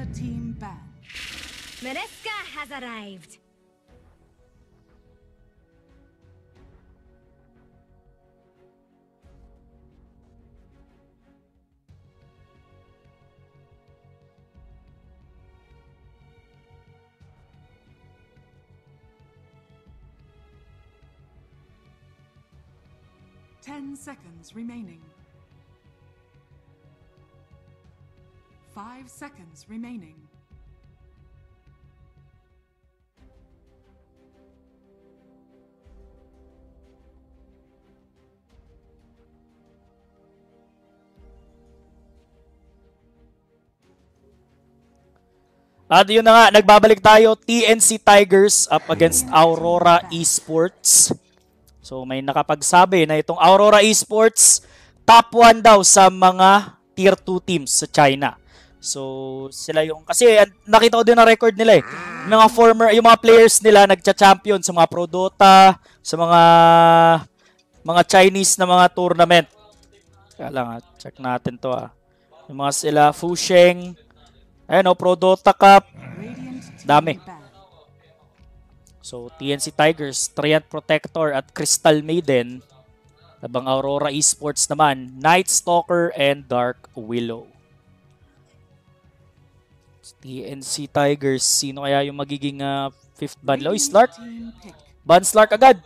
team ban. Mereska has arrived. Ten seconds remaining. 5 seconds remaining. At yun na nga, nagbabalik tayo. TNC Tigers up against Aurora Esports. So may nakapagsabi na itong Aurora Esports top 1 daw sa mga tier 2 teams sa China. So sila yung, kasi nakita ko din na record nila eh. Yung mga players nila nagcha-champion sa mga Pro Dota, sa mga Chinese na mga tournament. Kaya lang, check natin to ah. Yung mga sila Fusheng, ayun Pro Dota Cup, dami. So, TNC Tigers, Treant Protector at Crystal Maiden. Habang Aurora Esports naman, Night Stalker and Dark Willow. TNC Tigers, sino kaya yung magiging 5th ban? Loy, Slark? Ban Slark agad.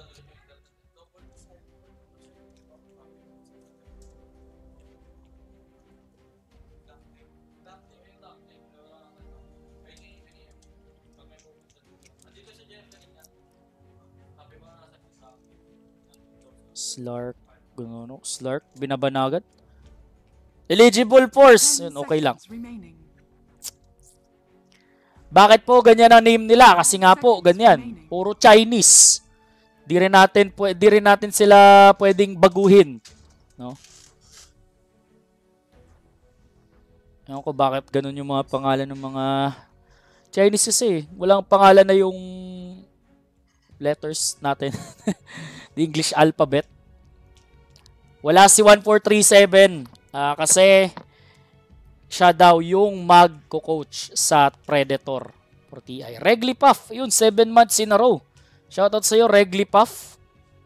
Slark, gano'n, Slark, binabanagat. Eligible force, yun, okay lang. Bakit po ganyan ang name nila? Kasi nga po, ganyan, puro Chinese. Di rin natin sila pwedeng baguhin, no? Ewan ko bakit ganun yung mga pangalan ng mga Chinese kasi. Walang pangalan na yung letters natin. The English alphabet. Wala si 1437 kasi siya daw yung mag-coach sa Predator for TI. Reglipuff, yun, 7 months in a row. Shoutout sa'yo, Reglipuff.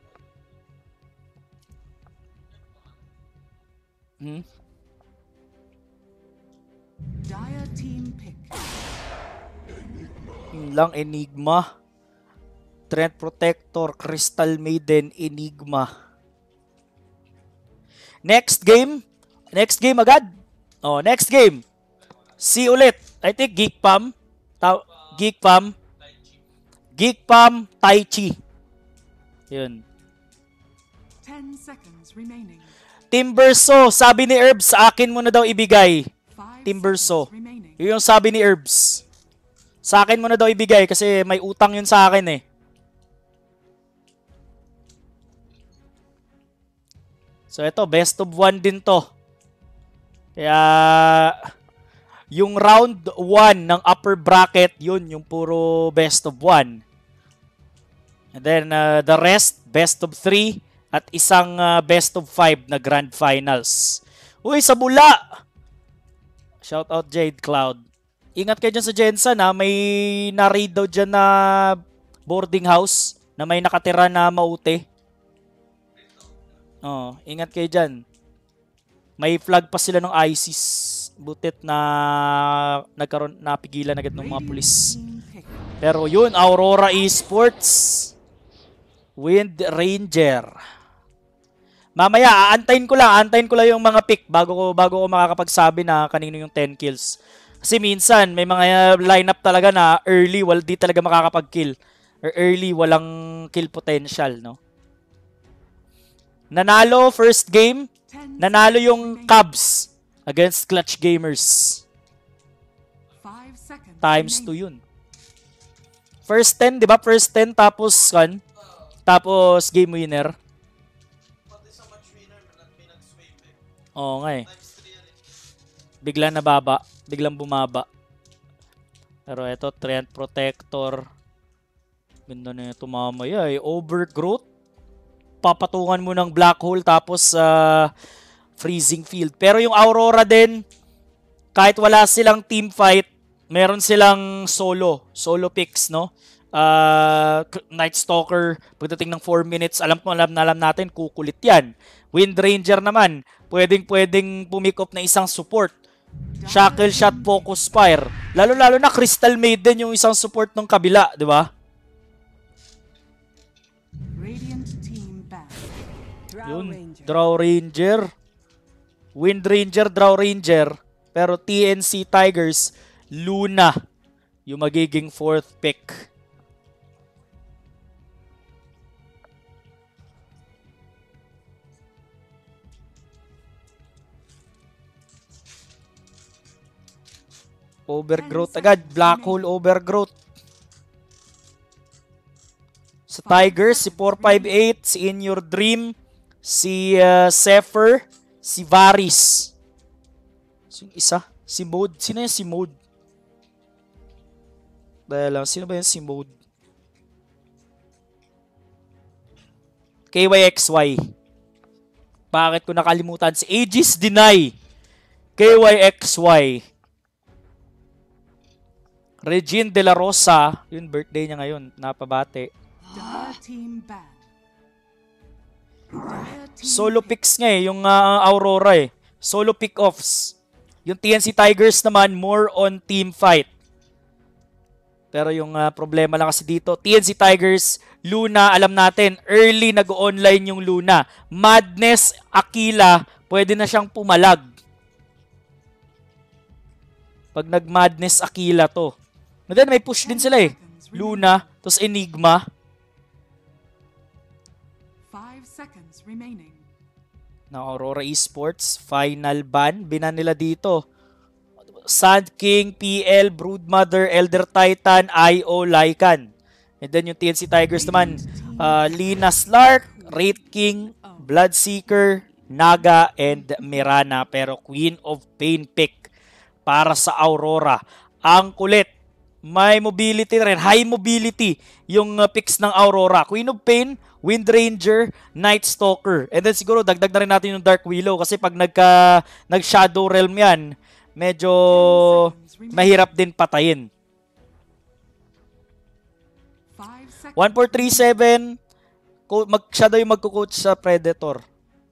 Dire team pick. Yun lang, Enigma. Treant Protector, Crystal Maiden, Enigma. Next game agad. Oh, next game. See ulit. I think Geekpam, Tai Chi. Yun. 10 seconds remaining. Timberso, sabi ni Herbs, sa akin mo na daw ibigay. Timberso. Yun yung sabi ni Herbs. Sa akin mo na daw ibigay kasi may utang yun sa akin eh. So ito, best of 1 din to. Kaya yung round 1 ng upper bracket, yun yung puro best of 1. And then the rest, best of 3 at isang best of 5 na grand finals. Uy, sa bula! Shout out Jade Cloud. Ingat kayo dyan sa Jensen ha. May na-raid daw dyan na boarding house na may nakatira na maute. Oh, ingat kayo dyan. May flag pa sila ng ISIS. Butit na napigilan agad ng mga pulis. Pero yun, Aurora Esports. Wind Ranger. Mamaya, aantayin ko lang yung mga pick bago ko makakapagsabi na kanino yung 10 kills. Kasi minsan, may mga lineup talaga na early, di talaga makakapag-kill. Or early, walang kill potential, no? Nanalo first game, nanalo yung Cubs against Clutch Gamers. Times 2 yun. First 10, di ba? First 10 tapos game winner. Oo nga eh. Biglang bumaba. Pero ito, Treant Protector. Ganda na ito mamaya eh. Overgrowth. Papatungan mo ng black hole tapos freezing field. Pero yung Aurora din, kahit wala silang team fight, meron silang solo picks, no? Night Stalker, pagdating ng 4 minutes, alam natin, kukulit yan. Wind Ranger naman, pwedeng pumikop na isang support. Shackle Shot, Focus Fire. Lalo na Crystal Maiden yung isang support ng kabila, di ba? Radiant team back. Yun, Draw Ranger. Wind Ranger, Draw Ranger. Pero TNC Tigers, Luna yung magiging 4th pick. Overgrowth agad. Black Hole Overgrowth. Sa Tigers, si 458, si In Your Dream, si Zephyr, si Varys. So, yung isa, si Mode. Sino yung si Mode? Dahil lang, sino ba yung si Mode? KYXY. Bakit ko nakalimutan? Si Aegis Deny. KYXY. Regine De La Rosa, yun birthday niya ngayon, napabate. Team bad. Solo picks nga yung Aurora eh. Solo pick-offs. Yung TNC Tigers naman, more on team fight. Pero yung problema lang kasi dito, TNC Tigers, Luna, alam natin, early nag-online yung Luna. Madness, Aquila, pwede na siyang pumalag. Pag nag-Madness, Aquila to. And then may push din sila eh. Luna, tapos Enigma. 5 seconds remaining. Na Aurora Esports, final ban. Binan nila dito. Sand King, PL, Broodmother, Elder Titan, IO, Lycan. And then yung TNC Tigers naman, Lina Slark, Wraith King, Bloodseeker, Naga, and Mirana. Pero Queen of Pain pick para sa Aurora. Ang kulit. May mobility rin. High mobility yung picks ng Aurora. Queen of Pain, Wind Ranger, Night Stalker. And then siguro dagdag na rin natin yung Dark Willow kasi pag nag-Shadow Realm yan, medyo mahirap din patayin. 1437, siya daw yung magko-coach sa Predator.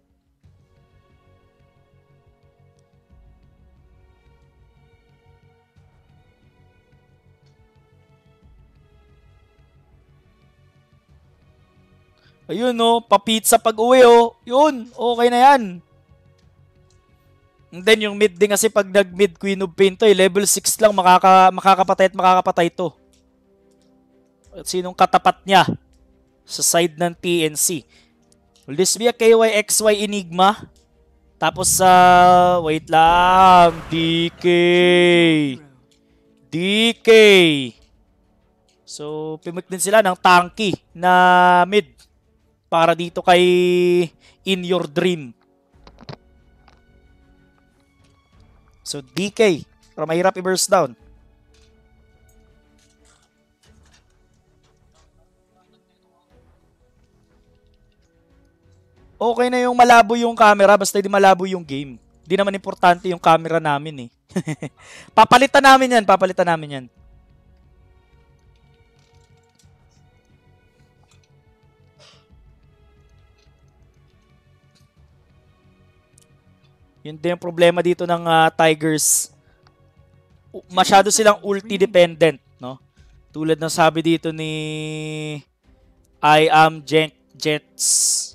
Ayun no, pa-pizza pag-uwi oh. Yun, okay na yan. And then yung mid din kasi pag nag-mid Queen of Pain to, level 6 lang makakapatay at makakapatay to. At sinong katapat niya sa side ng TNC? Will this be a KYXY Enigma? Tapos wait lang, DK. So, pimik din sila ng tanky na mid para dito kay In Your Dream. So, DK. Para mahirap i-burst down. Okay na yung malabo yung camera, basta hindi malabo yung game. Hindi naman importante yung camera namin eh. Papalitan namin yan. Yun din yung problema dito ng Tigers. Masyado silang ulti-dependent, no? Tulad ng sabi dito ni I Am Jets.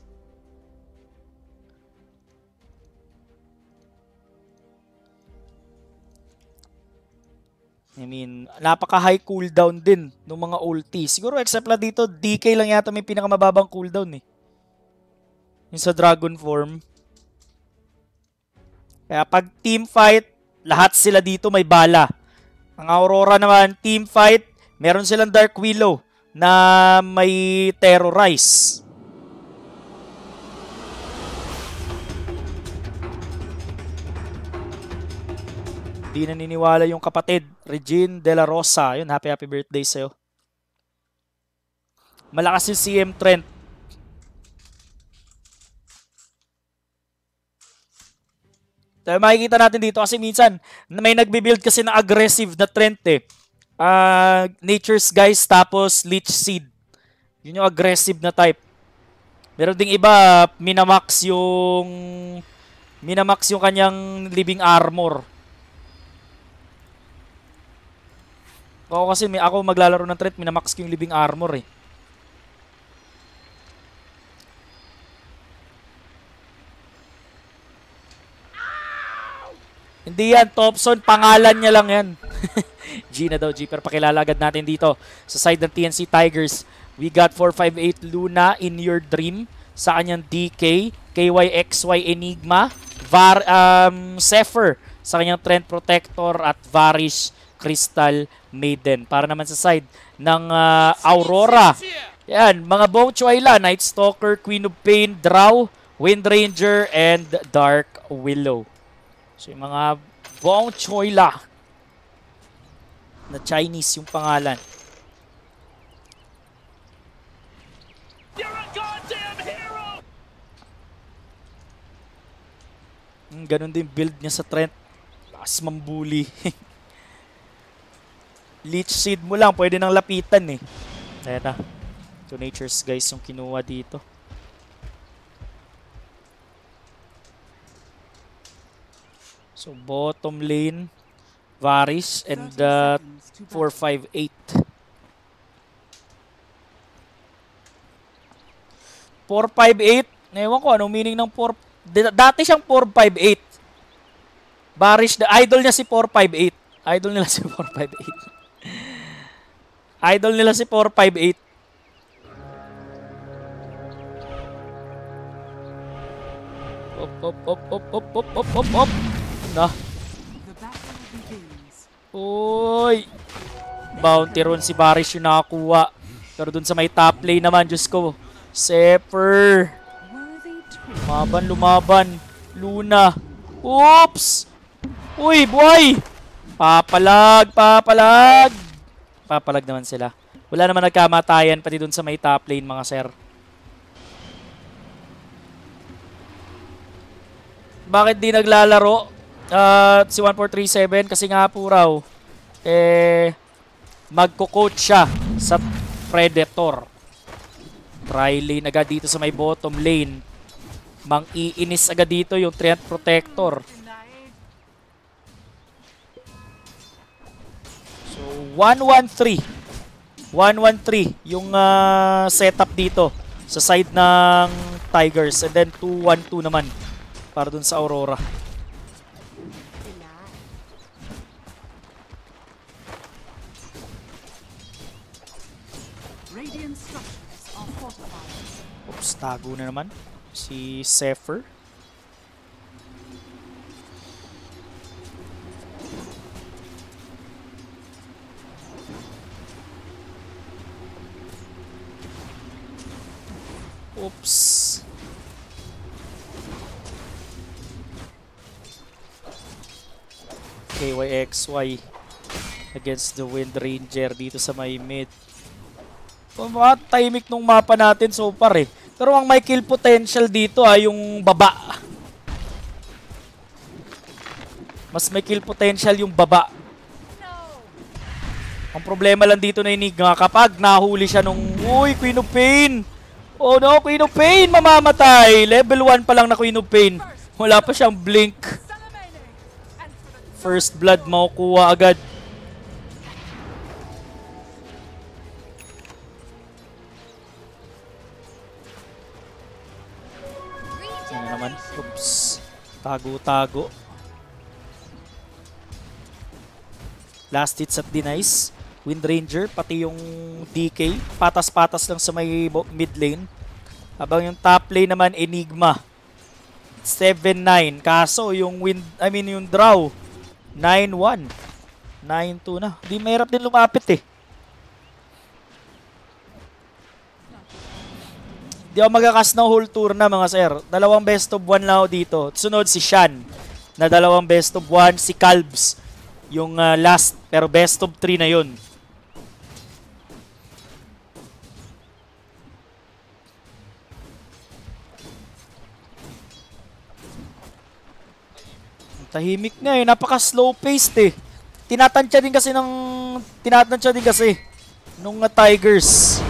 I mean, napaka-high cooldown din ng mga ulti. Siguro except lang dito, DK lang yata may pinakamababang cooldown eh. Yung sa Dragon Form. Kaya pag team fight, lahat sila dito may bala. Ang Aurora naman, team fight, meron silang Dark Willow na may terrorize. Di naniniwala yung kapatid, Regine De La Rosa. Yun, happy birthday sa'yo. Malakas yung CM Trent. Makikita natin dito kasi minsan may nagbi-build kasi na aggressive na Trent eh. Nature's Guys tapos Leech Seed. Yun yung aggressive na type. Meron ding iba, minamax yung kanyang living armor. Ako kasi ako maglalaro ng Trent, minamax ko yung living armor eh. Hindi yan, Thompson, pangalan niya lang yan. G na daw, G. Pero pakilala agad natin dito sa side ng TNC Tigers. We got 458 Luna in your dream sa kanyang DK, KYXY Enigma, Zephyr sa kanyang Trent Protector at Varish Crystal Maiden. Para naman sa side ng Aurora. Yan, mga Bong Choyla, Night Stalker, Queen of Pain, Drow, Wind Ranger, and Dark Willow. So yung mga Bong Choyla na Chinese yung pangalan. You're a goddamn hero! Ganun din build niya sa Trent. Lakas mambuli. Leech Seed mo lang, pwede nang lapitan eh. Ayan na. So Nature's Guys yung kinuha dito. So bottom lane, Varys and 458. 458? Ewan ko anong meaning ng 4. Dati siyang 458. Varys, idol niya si 458. Idol nila si 458. Idol nila si 458. Op. Na. The battle begins. Uy! Bounty run si Varys yung nakakuha. Pero dun sa may top lane naman, Diyos ko. Zephyr. Worthy tree. Lumaban. Luna. Oops! Uy, buhay! Papalag. Papalag naman sila. Wala naman nagkamatayan pati dun sa may top lane, mga sir. Bakit di naglalaro? Si 1437 kasi nga po raw magko-coach siya sa Predator. Try lane agad dito sa may bottom lane. Mang-iinis agad dito yung Trent Protector. So 1-1-3. 1-1-3 yung setup dito sa side ng Tigers, and then 2-1-2 naman para dun sa Aurora. Radiant structures are fortified. Oops, tago na naman si Zephyr. Oops. KYXY against the Wind Ranger dito sa may mid. Mga timing nung mapa natin so far eh. Pero ang may kill potential dito yung baba. Mas may kill potential yung baba. Ang problema lang dito na Enigma kapag nahuli siya nung Queen of Pain. Oh no, Queen of Pain mamamatay. Level 1 pa lang na Queen of Pain. Wala pa siyang blink. First blood makukuha agad. Ano naman? Oops. Tago-tago. Last hits at denies. Wind Ranger, pati yung DK. Patas-patas lang sa may mid lane. Habang yung top lane naman, Enigma. 7-9. Kaso yung yung Drow, 9-1. 9-2 na. Di mahirap din lumapit eh. Di ako magakas ng whole tour na mga sir. Dalawang best of 1 lang ako dito. Sunod si Shan na dalawang best of 1. Si Calbs yung last. Pero best of 3 na yun. Tahimik nga eh. Napaka-slow paced eh. Tinatansya din kasi nung Tigers.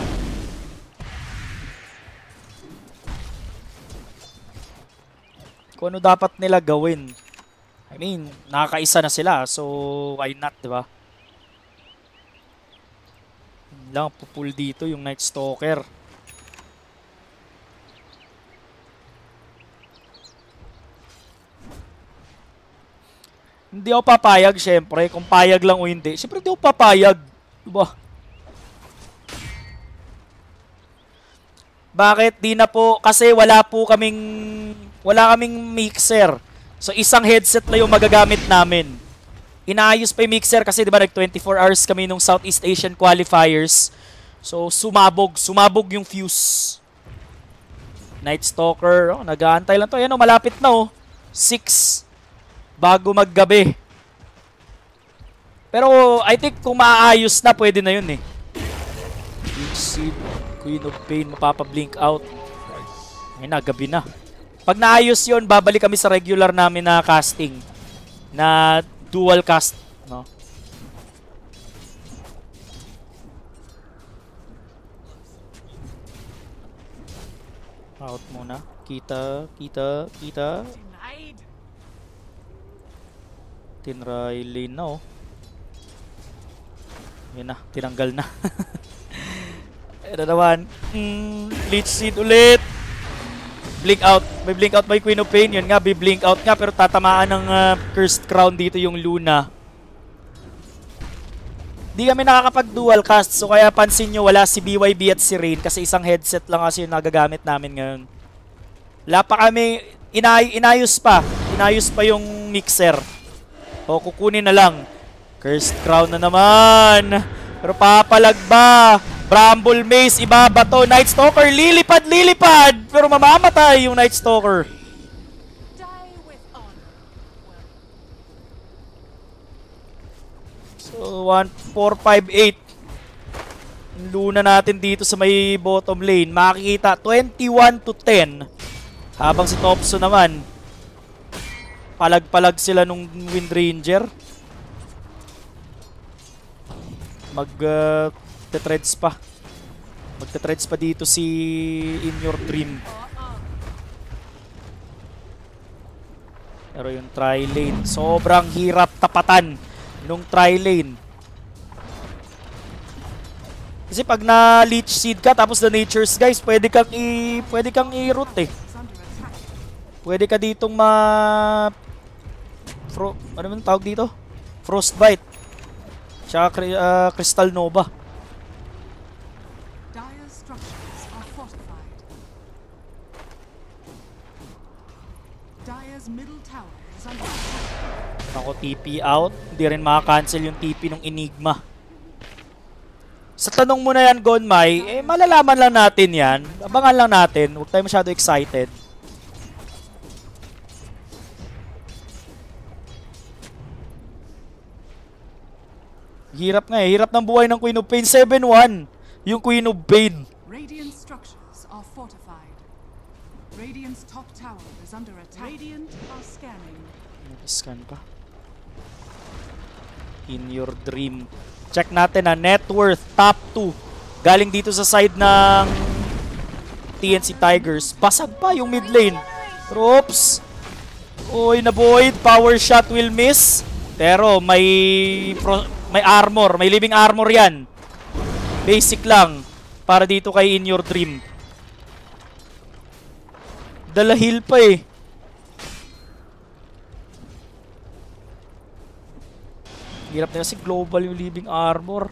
Kung ano dapat nila gawin. I mean, nakakaisa na sila. So, why not, diba? Lang, pupul dito yung Night Stalker. Hindi ako papayag, syempre. Kung payag lang o hindi. Syempre, hindi ako papayag. Diba? Bakit? Di na po. Kasi wala kaming mixer. So, isang headset lang yung magagamit namin. Inaayos pa yung mixer kasi diba nag 24 hours kami nung Southeast Asian qualifiers. So, sumabog yung fuse. Night Stalker. Oh, nag-aantay lang to. Ayan, oh, malapit na oh. 6. Bago maggabi. Pero I think kung maayos na, pwede na yun eh. Seed, Queen of Pain, mapapablink out. Ngayon na, gabi na. Pag naayos yun, babalik kami sa regular namin na casting. Na dual cast, no? Out muna. Kita. Tinry lane na oh. Yan na, tinanggal na. Ito naman. Leech Seed ulit. Blink out. May blink out by Queen of Pain. Yun nga, blink out nga pero tatamaan ng Cursed Crown dito yung Luna. Di kami nakakapag-dual cast so kaya pansin nyo wala si BYB at si Rain kasi isang headset lang kasi yung nagagamit namin ngayon. Wala pa kami, inayos pa yung mixer. O kukunin na lang. Cursed Crown na naman. Pero papalag ba? Bramble Maze, ibabato. Night Stalker, lilipad. Pero mamamatay yung Night Stalker. Die with honor. So, 1, 4, 5, 8. Luna natin dito sa may bottom lane. Makikita, 21-10. Habang si Topso naman, palag-palag sila nung Wind Ranger. Magte-treads pa. Magte-treads pa dito si In Your Dream. Pero yung tri-lane, sobrang hirap tapatan nung tri-lane. Kasi pag na-leech seed ka tapos the natures guys, pwede kang i-root eh. Pwede ka ditong ano man tawag dito? Frostbite. Tsaka Crystal Nova. Dire structures are fortified. Dire's middle tower is under attack. Ako TP out. Hindi rin makakancel yung TP ng Enigma. Sa tanong mo na yan, Gonmai, malalaman lang natin yan. Abangan lang natin. Huwag tayo masyado excited. Hirap nga eh. Hirap ng buhay ng Queen of Pain. 7-1 yung Queen of Pain. Radiant structures are fortified. Radiant's top tower is under attack. Radiant are scanning. Scan pa. In Your Dream. Check natin na net worth top 2. Galing dito sa side ng TNC Tigers. Basag pa yung mid lane. Oops. Uy, nabuoid. Power shot will miss. Pero may armor. May living armor yan. Basic lang. Para dito kay In Your Dream. Dala heal pa eh. Hirap na kasi global yung living armor.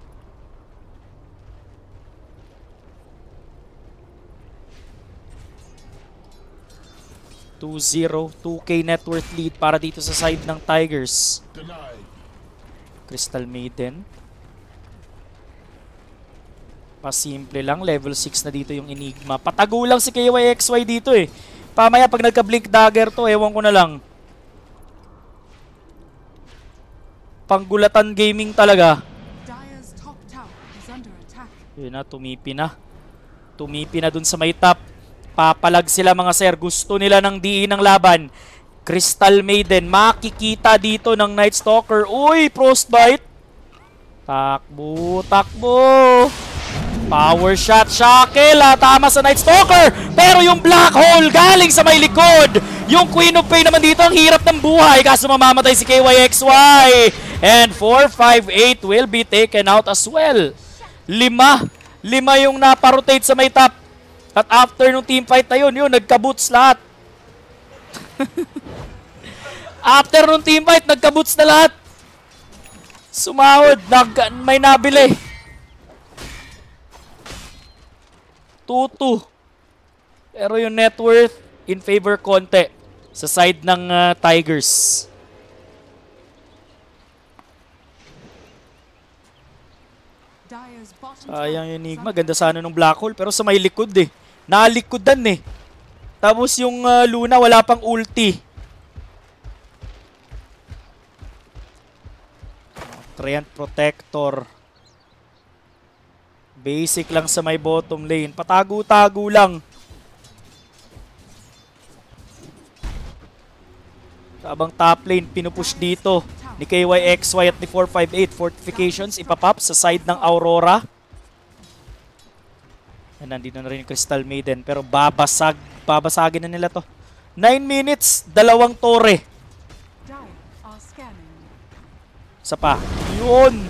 (2-0) 2K net worth lead para dito sa side ng Tigers. Crystal Maiden. Pasimple lang. Level 6 na dito yung Enigma. Patago lang si KYXY dito eh. Pamaya pag nagka-blink dagger to, ewan ko na lang. Panggulatan gaming talaga. Dire's top tower is under attack. Yun na, tumipi na. Tumipi na dun sa may top. Papalag sila mga sir. Gusto nila ng DE ng laban. Crystal Maiden, makikita dito ng Night Stalker. Uy, Frostbite. Takbo, takbo. Power shot, Shackle. Tama sa Night Stalker. Pero yung Black Hole galing sa may likod. Yung Queen of Pain naman dito, ang hirap ng buhay. Kaso mamamatay si KYXY. And 4-5-8 will be taken out as well. Lima yung naparotate sa may top. At after nung teamfight na yun, nagka-boots lahat. After nung teamfight, nagka-boots na lahat. Sumahod, may nabili. 2-2. Pero yung net worth in favor konti sa side ng Tigers. Sayang yung Enigma. Ganda sana nung Black Hole. Pero sa may likod eh. Nalikodan eh. Tapos yung Luna wala pang ulti. Treant Protector. Basic lang sa may bottom lane. Patago-tago lang. Habang top lane, pinupush dito ni KYXY at ni 458. Fortifications, ipapop sa side ng Aurora. And nandito na rin yung Crystal Maiden. Pero babasagin na nila to. 9 minutes, 2 tore. Isa pa. Yun!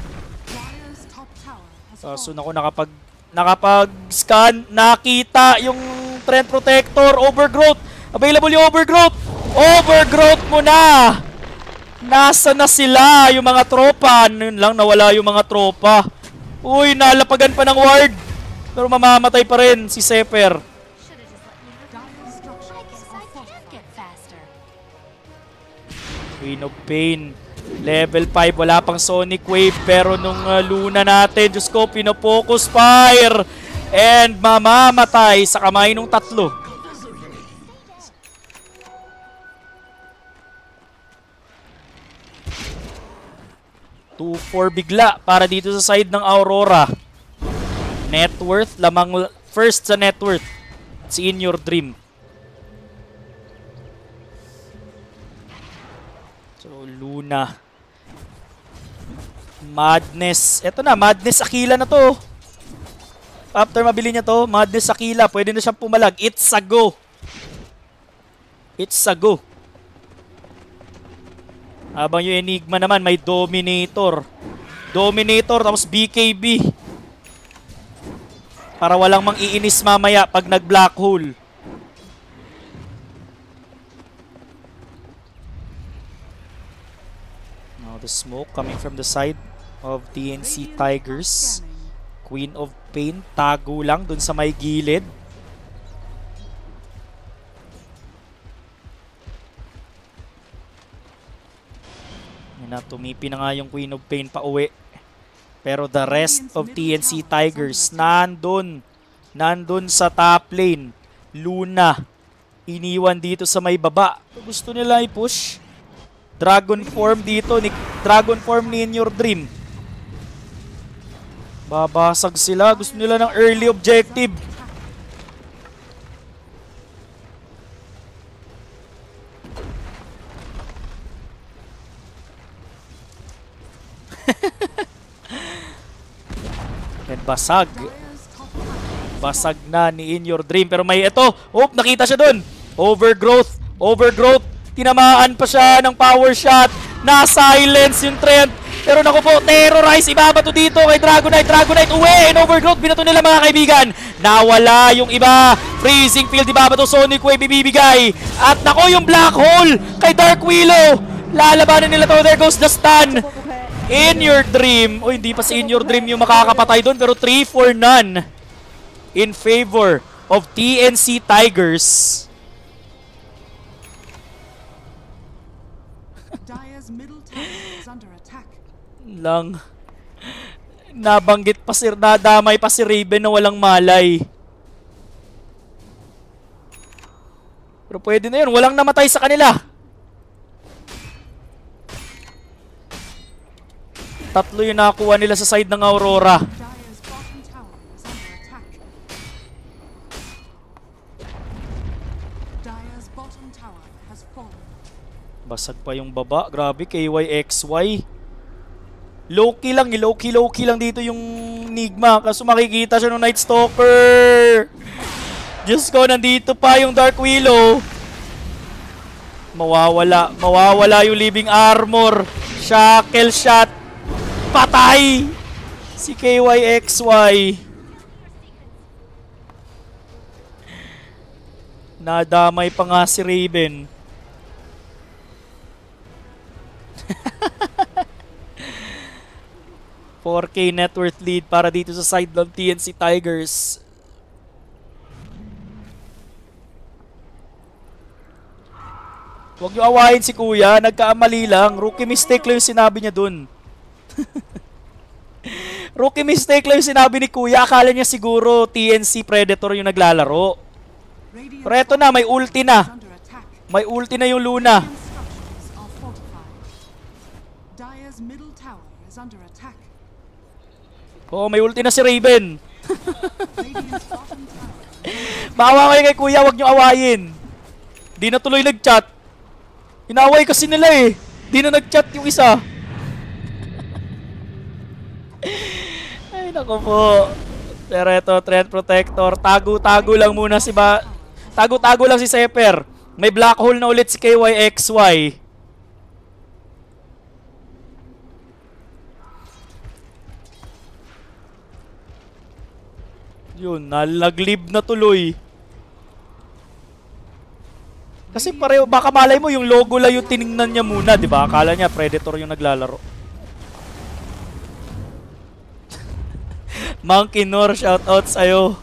So ako nakapag-scan, nakita yung Treant Protector, Overgrowth. Available yung Overgrowth. Overgrowth mo na! Nasa na sila yung mga tropa? Yun lang, nawala yung mga tropa. Uy, nalapagan pa ng ward. Pero mamamatay pa rin si Seper. Queen of Pain. Level 5, wala pang Sonic Wave. Pero nung Luna natin, Diyos ko, pinofocus fire. And mamamatay sa kamay nung tatlo. Two 4 bigla para dito sa side ng Aurora. Net worth, lamang first sa net worth. Si In Your Dream. So, Luna. Madness. Eto na, Madness Aquila na to. After mabili niya to, Madness Aquila. Pwede na siyang pumalag. It's a go. It's a go. Habang yung Enigma naman, may Dominator. Dominator, tapos BKB. Para walang mang-iinis mamaya pag nag-Black Hole. Now the smoke coming from the side of TNC Tigers. Queen of Pain, tago lang dun sa may gilid. Tumipi na nga yung Queen of Pain pa uwi. Pero the rest of TNC Tigers nandun sa top lane. Luna iniwan dito sa may baba. Gusto nila i-push. Dragon form dito ni Dragon form ni In Your Dream. Babasag sila. Gusto nila ng early objective. And basag. Basag na ni In Your Dream. Pero may ito. Oh, nakita siya dun. Overgrowth. Overgrowth. Tinamaan pa siya ng power shot. Na-silence yung Treant. Pero naku po, terrorize. Ibabato dito kay Dragonite. Dragonite uwi. And Overgrowth. Binato nila mga kaibigan. Nawala yung iba. Freezing field. Ibabato. Sonic Wave ibibigay. At naku yung Black Hole kay Dark Willow. Lalabanan nila to. There goes the stun. In Your Dream. O hindi pa si In Your Dream yung makakapatay doon. Pero 3-for-none in favor of TNC Tigers. Dire's middle tower is under attack. Lang. Nabanggit pa si nadamay pa si Raven na walang malay. Pero pwede na yun. Walang namatay sa kanila. Tatlo yung nakakuha nila sa side ng Aurora. Dire's bottom tower is under attack. Dire's bottom tower has fallen. Basag pa yung baba. Grabe, KYXY. Low-key lang dito yung Enigma. Kaso makikita siya ng Night Stalker. Diyos ko, nandito pa yung Dark Willow. Mawawala yung Living Armor. Shackle shot. Patay! Si KYXY. Nadamay pa nga si Raven. $4K net worth lead para dito sa side ng TNC Tigers. Huwag niyo awayin si Kuya, nagkaamali lang. Rookie mistake lang yung sinabi niya dun. Rookie mistake lang yung sinabi ni Kuya. Akala niya siguro TNC Predator yung naglalaro. Radiant's Pero eto na, may ulti is na. under attack. May ulti na yung Luna. Radiant structures are fortified. Dire's middle tower is under attack. Oo, may ulti na si Raven. Radiant's bottom tower. Maawa kayo kay Kuya, huwag niyo awayin. Di na tuloy nag-chat. Inaway kasi nila eh. Di na nag-chat yung isa. Ay, naku po. Pero ito, Treant Protector. Tago-tago lang muna si Tago-tago lang si Seper. May black hole na ulit si KYXY. Yun, nalaglib na tuloy. Kasi pareho, baka malay mo yung logo lang yung tiningnan niya muna, di ba? Akala niya Predator yung naglalaro. Monkey Nor, shoutout sa'yo.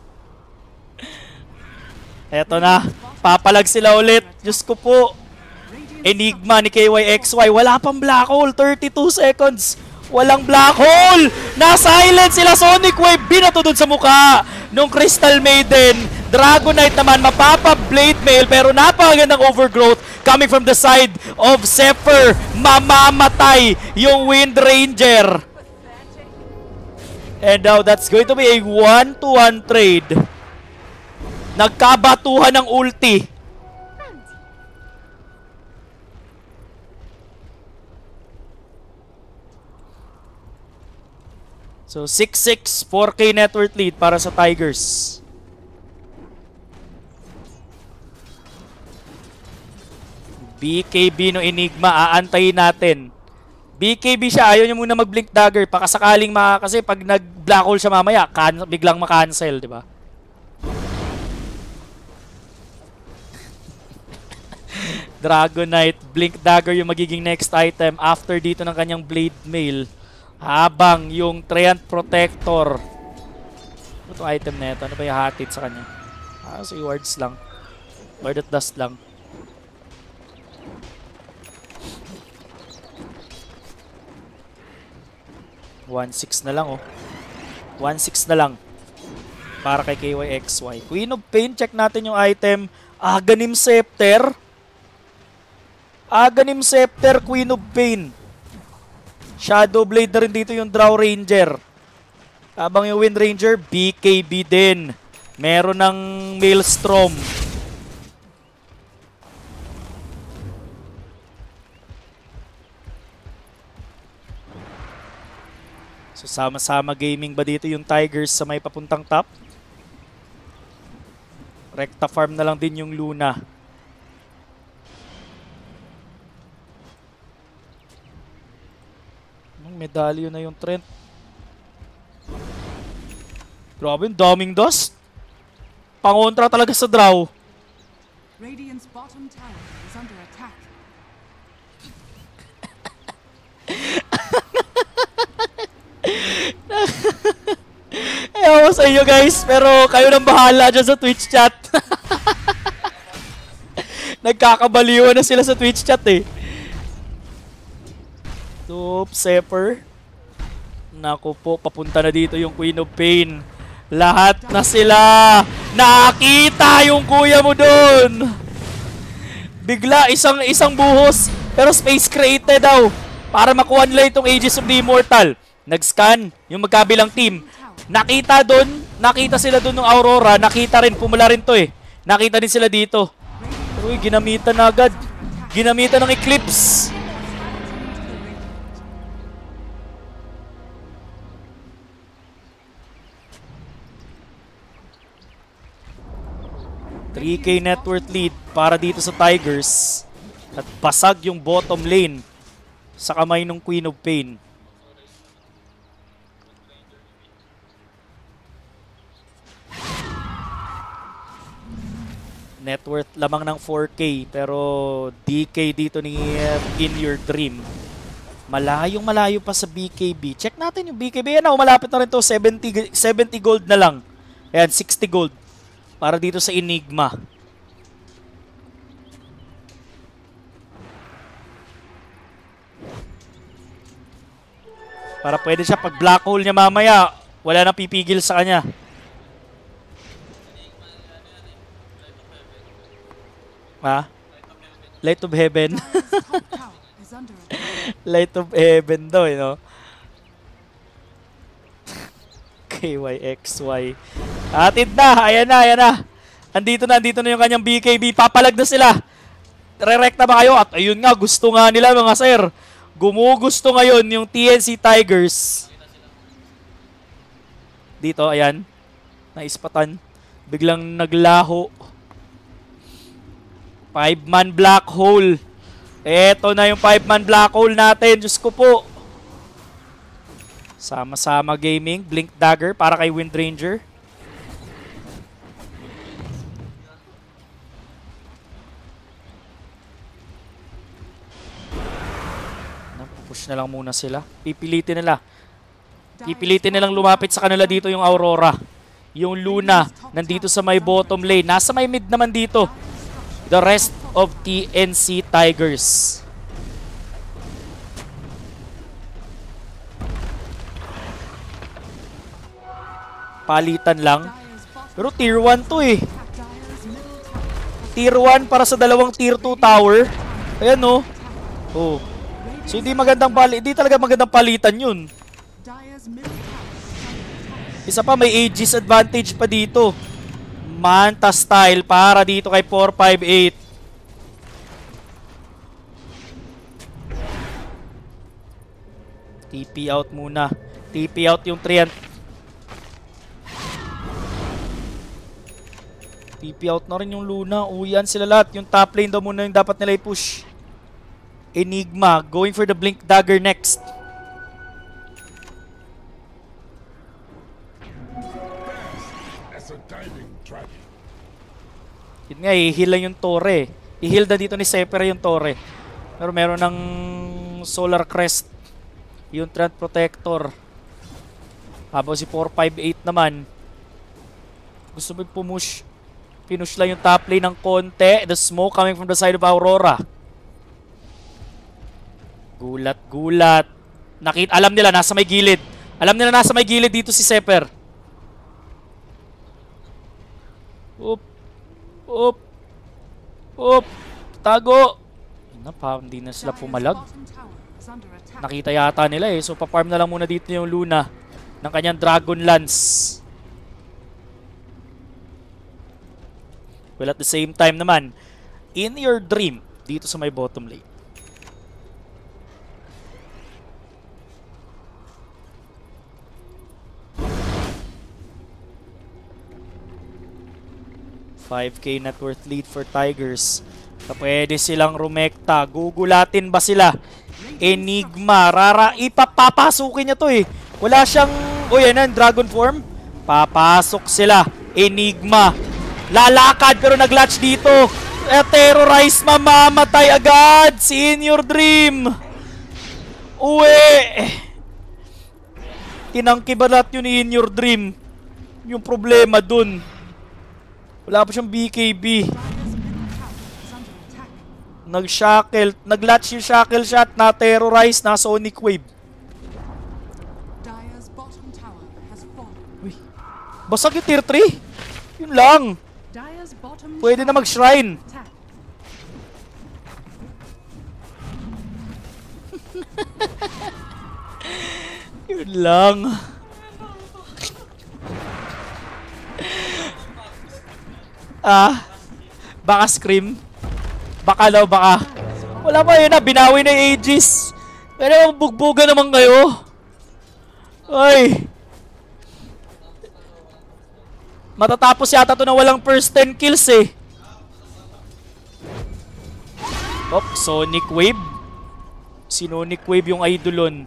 Eto na, papalag sila ulit. Diyos ko po. Enigma ni KYXY, wala pang black hole, 32 seconds. Walang black hole! Na-silent sila, Sonic Wave, binato dun sa mukha nung Crystal Maiden. Dragonite naman, mapapa-Blade Mail, pero napakagandang overgrowth coming from the side of Zephyr. Mamamatay yung Wind Ranger. And now, that's going to be a 1-to-1 trade. Nagkabatuhan ng ulti. So, 6-6, 4K net worth lead para sa Tigers. BKB no Enigma, aantayin natin. BKB siya, ayaw niya muna mag-blink dagger. Pakasakaling kasi pag nag-black hole siya mamaya, biglang makancel, di ba? Dragonite, blink dagger yung magiging next item after dito ng kanyang blade mail. Habang yung Treant Protector. Ano itong item na ito? Ano ba yung hatid sa kanya? So wards lang. Ward at dust lang. $1-6 na lang oh. 1-6 na lang. Para kay KYXY. Queen of Pain, check natin yung item. Aghanim Scepter. Aghanim Scepter, Queen of Pain. Shadow Blade na rin dito yung Drow Ranger. Habang yung Wind Ranger, BKB din. Meron ng Maelstrom. So sama-sama gaming ba dito yung Tigers sa may papuntang top? Recta farm na lang din yung Luna. Medalyo na yung Treant. Grabe, daming dust. Pangontra talaga sa draw. Radiant's bottom tower is under attack. Ewan ko sa inyo guys, pero kayo nang bahala dyan sa Twitch chat. Nagkakabaliwan na sila sa Twitch chat eh. Oops, Zephyr. Naku po, papunta na dito yung Queen of Pain. Lahat na sila. Nakita yung kuya mo dun. Bigla, isang buhos. Pero space created daw. Para makuha nila itong Aegis of the Immortal. Nag-scan yung magkabilang team. Nakita dun. Nakita sila dun ng Aurora. Nakita rin, pumula rin to eh. Nakita din sila dito. Uy, ginamitan na agad. Ginamitan ng Eclipse. $3K net worth lead para dito sa Tigers. At basag yung bottom lane sa kamay ng Queen of Pain. Net worth lamang ng 4K pero DK dito ni In Your Dream. Malayo pa sa BKB. Check natin yung BKB. Yan na, malapit na rin to. 70 gold na lang. Ayan, 60 gold para dito sa Enigma. Para pwede siya pag black hole niya mamaya, wala nang pipigil sa kanya. Ha? Light of Heaven. Light of Heaven daw, you know? KYXY. Atid na! Ayan na! Andito na yung kanyang BKB. Papalag na sila. Re-recta ba kayo? At ayun nga, gusto nga nila mga sir. Gumugusto ngayon yung TNC Tigers. Dito, ayan. Naispatan. Biglang naglaho. 5-man black hole. Eto na yung 5-man black hole natin. Diyos ko po. Sama-sama gaming. Blink Dagger para kay Windranger. Push na lang muna sila. Pipilitin nilang lumapit sa kanila dito yung Aurora. Yung Luna nandito sa may bottom lane. Nasa may mid naman dito the rest of TNC Tigers. Palitan lang. Pero tier 1 to eh. Tier 1 para sa dalawang tier 2 tower. Ayan no. Oh. So hindi talaga magandang palitan yun. Isa pa, may Aegis advantage pa dito. Manta style para dito kay 458. TP out muna. TP out yung Treant. TP out na rin yung Luna. Uyan sila lahat. Yung top lane daw muna yung dapat nila i-push. Enigma going for the Blink Dagger next. Yun nga, i-heal lang yung Torre. I-heal na dito ni Sephira yung Torre. Pero meron ng Solar Crest. Yung Treant Protector. Habang si 458 naman. Gusto mo pumush. Pinush lang yung top lane ng konti. The smoke coming from the side of Aurora. Gulat. Alam nila nasa may gilid. Alam nila nasa may gilid dito si Sephir. Up. Tago. Hindi na sila pumalag. Nakita yata nila eh. So pa-farm na lang muna dito yung Luna ng kanyang Dragon Lance. Well, at the same time naman, In Your Dream dito sa may bottom lane. $5K net worth lead for Tigers. Pwede silang rumekta. Gugulatin ba sila? Enigma. Ipapapasukin niya to eh. Wala siyang... Uy, yan Dragon Form. Papasok sila. Enigma. Lalakad pero nag-latch dito. Terrorize, mamamatay agad. Si In Your Dream. Uwe. Tinangkibalat yun ni In Your Dream. Yung problema dun. Wala pa siyang BKB. Nag-shackle. Nag-latch yung shackle shot. Na-terrorize. Na Sonic Wave. Uy. Basag yung tier 3. Yun lang. Pwede na mag-shrine. Yun lang. Baka scream. Baka daw, baka. Wala pa yun na, binawi na yung Aegis. Pero bugbuga naman kayo. Ay. Matatapos yata to na walang first 10 kills eh. Oh, Sonic Wave. Sonic Wave yung idolon.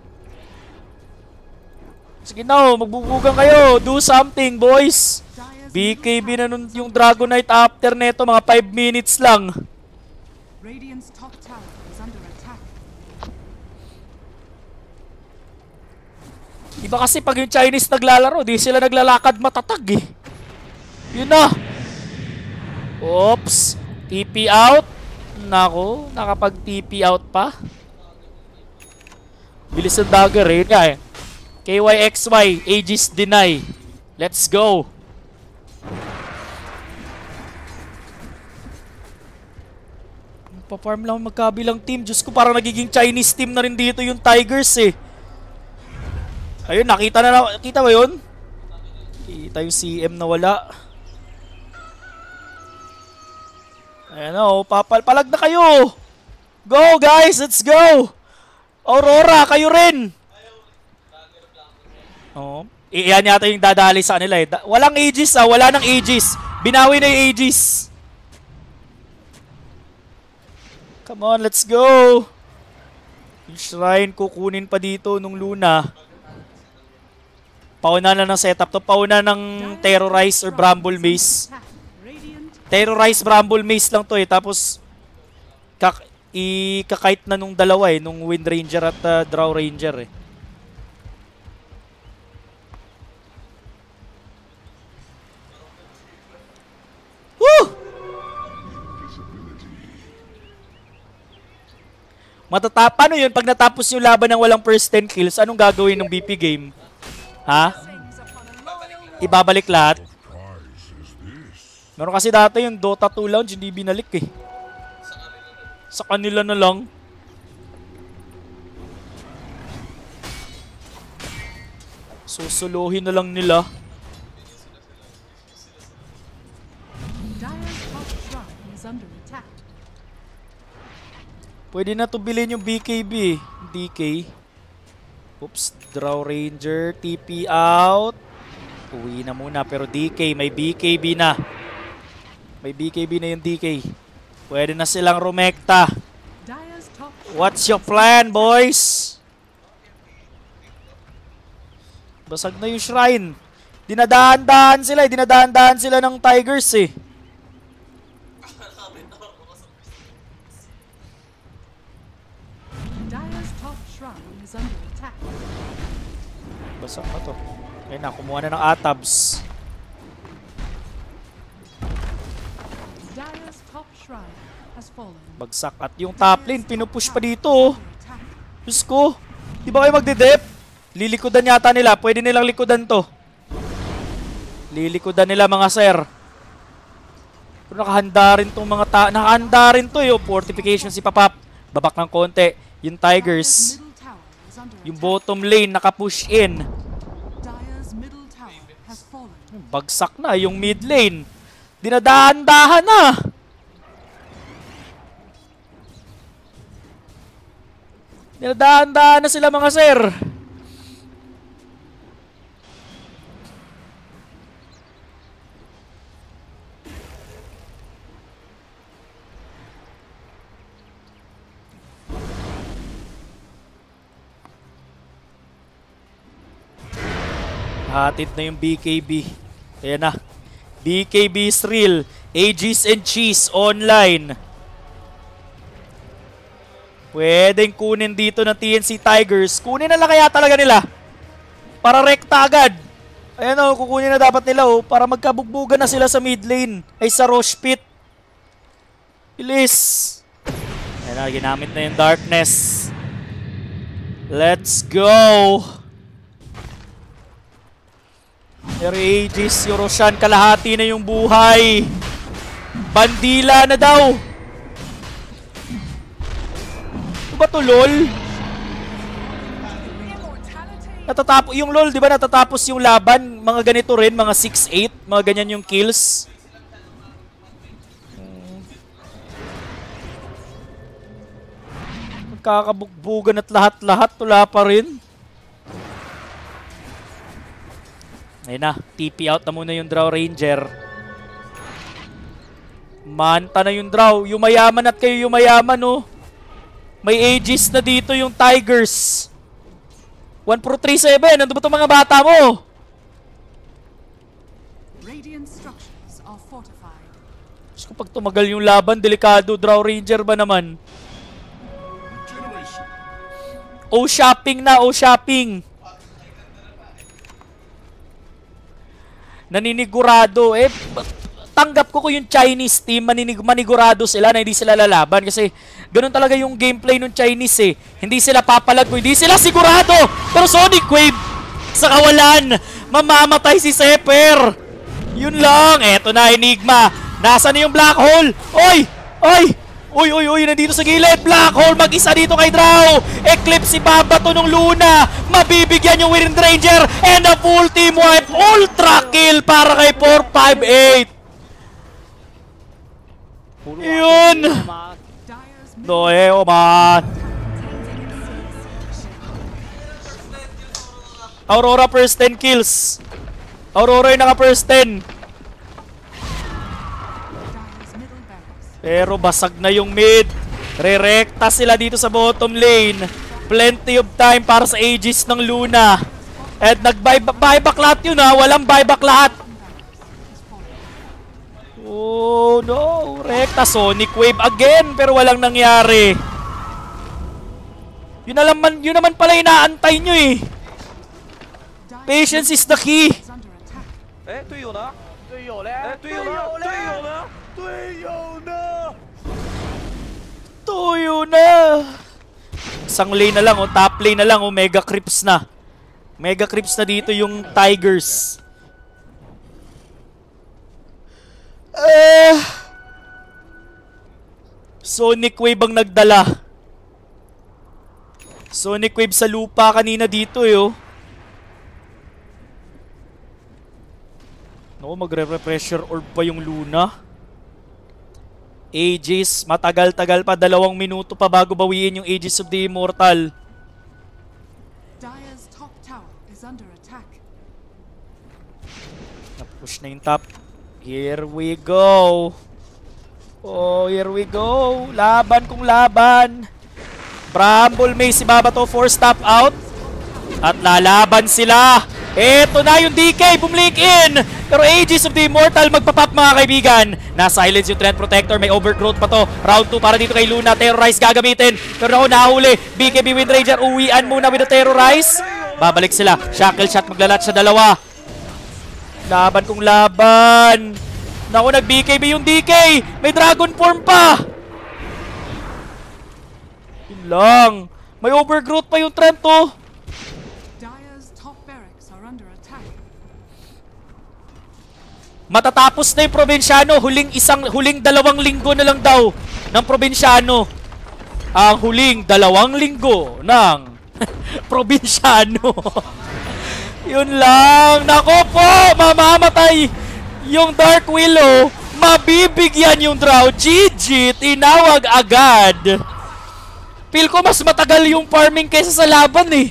Sige na, magbubugan kayo. Do something, boys. BKB na nun yung Dragonite after neto. Mga 5 minutes lang. Radiant's top tower is under attack. Iba kasi pag yung Chinese naglalaro, di sila naglalakad matatag eh. Yun na. Oops. TP out. Nako, nakapag-TP out pa. Bilis ng dagger eh. Yun nga eh. KYXY, Aegis deny. Let's go. Pa-farm lang magkabilang team. Diyos ko, parang nagiging Chinese team na rin dito yung Tigers eh. Ayun, nakita na. Kita ba yun? Kita yung CM na wala. Ayan o, palag na kayo. Go guys, let's go. Aurora, kayo rin. Oh, iyan yata yung dadali sa kanila eh. Walang Aegis ah, wala nang Aegis. Binawi na yung Aegis. Come on, let's go. Yung shrine kukunin pa dito nung Luna. Pauna na ng setup to. Pauna ng Terrorize or Bramble Maze. Terrorize Bramble Maze lang to eh. Tapos ikakite na nung dalawa eh. Nung Wind Ranger at Drow Ranger eh. Woo! Paano yun? Pag natapos yung laban ng walang first 10 kills, anong gagawin ng BP game? Ha? Ibabalik lahat? Meron kasi dati yung Dota 2 Lounge, hindi binalik eh. Sa kanila na lang. Susuluhin na lang nila. Pwede na to bilhin yung BKB. DK. Oops. Drow Ranger. TP out. Uwi na muna. Pero DK. May BKB na. May BKB na yung DK. Pwede na silang rumekta. What's your plan, boys? Basag na yung shrine. Dinadaan-daan sila. Dinadaan-daan sila ng Tigers eh. Basag na to. Ayun na, kumuha na ng Atabs. Bagsak. At yung top lane, pinupush pa dito. Diyos ko. Di ba kayo magde-dep? Lilikodan yata nila. Pwede nilang likodan to. Lilikodan nila mga sir. Pero nakahanda rin tong mga nakahanda rin to yung fortification si Papap. Babak ng konti. Yung Tigers. Yung bottom lane naka-push in. Bagsak na yung mid lane. Dinadaan-dahan na. Dinadaan-dahan na sila mga sir. Hatid na yung BKB. Ayan na. BKB is real. Aegis and Cheese online. Pwedeng kunin dito ng TNC Tigers. Kunin na lang kaya talaga nila. Para rekta agad. Ayan o, kukunin na dapat nila o. Para magkabugbugan na sila sa mid lane. Ay sa Rosh Pit. Bilis. Ayan na, ginamit na yung Darkness. Let's go. Aegis, yung Roshan, kalahati na yung buhay. Bandila na daw. Ito ba to, LOL? Natatapos, yung LOL, di ba natatapos yung laban? Mga ganito rin, mga 6-8, mga ganyan yung kills. Magkakabugbugan at lahat-lahat. Wala pa rin. Ayun na. TP out na muna yung Drow Ranger. Manta na yung Drow. Yumayaman at kayo yumayaman, oh. May Aegis na dito yung Tigers. 1437. Nandun ba itong mga bata mo? Radiant structures are fortified. Gusto ko pag tumagal yung laban, delikado. Drow Ranger ba naman? Oh, shopping na. Oh, shopping. Naninigurado. Eh, tanggap ko yung Chinese team, manigurado sila na hindi sila lalaban kasi ganun talaga yung gameplay ng Chinese eh. Hindi sila papalag, hindi sila sigurado. Pero Sonic Wave sa kawalan, mamamatay si Seper. Yun lang. Eto na, Enigma. Nasaan na yung Black Hole? Oy! Oy! Uy, uy, uy, nandito sa gilid. Black Hole, mag-isa dito kay Drow. Eclipse si Babato nung Luna. Mabibigyan yung Wind Ranger. And a full team wipe. Ultra kill para kay 458. Yun! Dire's Noeo man. Aurora first 10 kills. Aurora yung naka first 10. middle barracks. Pero basag na yung mid. Re-recta sila dito sa bottom lane. Plenty of time para sa Aegis ng Luna. At nag-buyback lahat yun ha. Walang buyback lahat. Oh no. Recta Sonic Wave again. Pero walang nangyari. Yun naman pala inaantay nyo eh. Patience is the key. Is under attack. 哎，队友呢？队友嘞？哎，队友呢？队友呢？队友呢？ Tuyo na. Isang lane na lang, oh, top lane na lang, oh, mega creeps na. Mega creeps na dito yung Tigers. Sonic Wave ang nagdala. Sonic Wave sa lupa kanina dito, eh, oh. No, magre-pressure orb pa yung Luna. Aegis, matagal-tagal pa, 2 minuto pa bago bawiin yung Aegis of the Immortal. Dire's top tower is under attack. Na-push na yung top. Here we go. Oh, here we go. Laban kung laban. Bramble Maze si Babato, 4 stop out. At lalaban sila. Eto na yung DK, bumlink in. Pero Aegis of the Immortal magpapap mga kaibigan. Na-silence yung Trend Protector, may overgrowth pa to. Round 2 para dito kay Luna, Terrorize gagamitin. Pero ako nahuli, BKB Wind Ranger, uwian muna with the Terrorize. Babalik sila, Shackle Shot, maglalat sa dalawa. Laban kung laban. Naku, nag-BKB yung DK. May Dragon Form pa. Yun lang. May overgrowth pa yung Trent to. Dire's top barracks are under attack. Matatapos na yung Probinsyano. Huling 2 linggo na lang daw ng Probinsyano. Ang huling 2 linggo ng Probinsyano. Yun lang. Nako po, mamamatay yung Dark Willow. Mabibigyan yung Drow. GG, tinawag agad. Feel ko mas matagal yung farming kaysa sa laban eh.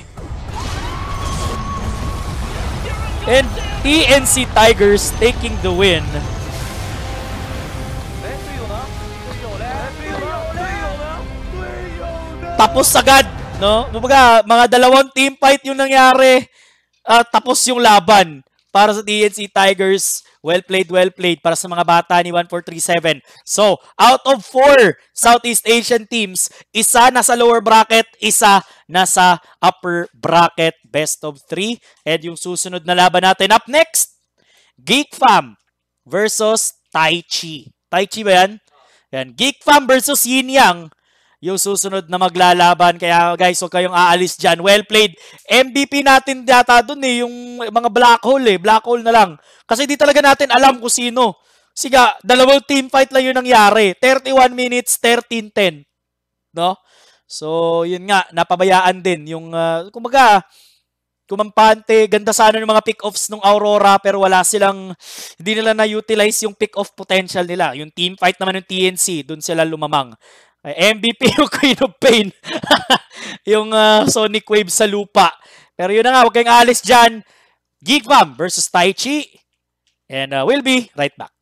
And TNC Tigers taking the win. 哎，队友呢？队友嘞？队友呢？队友呢？队友呢？ Tapos agad, no? Kumbaga, mga 2 team fight yung nangyari. Tapos yung laban para sa TNC Tigers. Well played para sa mga bata ni 1437. So, out of 4 Southeast Asian teams, isa nasa lower bracket, isa nasa upper bracket, best of 3. And yung susunod na laban natin, up next, Geek Fam versus Tai Chi. Tai Chi ba yan? Yan. Geek Fam versus Yin Yang. Yung susunod na maglalaban. Kaya guys, huwag kayong aalis dyan. Well played. MVP natin data dun eh. Yung mga black hole eh. Black hole na lang. Kasi di talaga natin alam kung sino. Siga, 2 team fight lang yun nangyari. 31 minutes, 13-10. No? So, yun nga. Napabayaan din. Yung, kumbaga, kumampante, ganda sana ng mga pick-offs ng Aurora pero wala silang, hindi nila na-utilize yung pick-off potential nila. Yung team fight naman ng TNC, dun sila lumamang. MVP yung Queen of Pain. Yung Sonic Wave sa lupa. Pero yun na nga, huwag kayong alis dyan. Geek Fam versus Taichi. And we'll be right back.